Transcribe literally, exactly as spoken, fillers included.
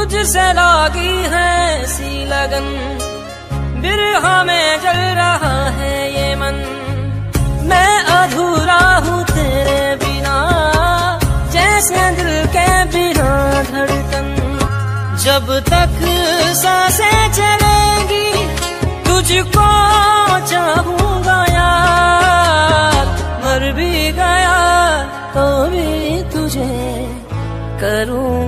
तुझसे लागी है सी लगन, बिरहा में जल रहा है ये मन। मैं अधूरा हूँ तेरे बिना, जैसे दिल के बिना धड़कन। जब तक सांसें चलेंगी तुझको चाहूंगा यार, मर भी गया तो भी तुझे करूं